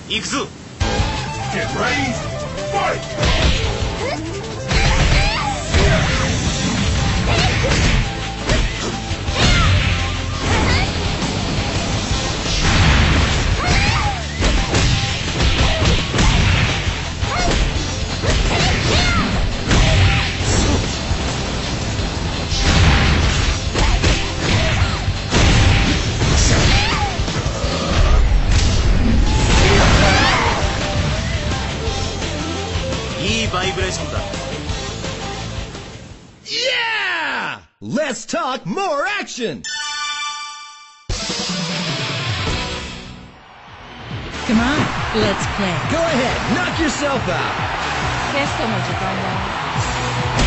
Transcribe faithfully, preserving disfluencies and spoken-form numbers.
行くぞ。 Get ready, fight! いいバイブレーションだ。 Yeah! Let's talk more action! Come on, let's play. Go ahead, knock yourself out! テストの時間だ。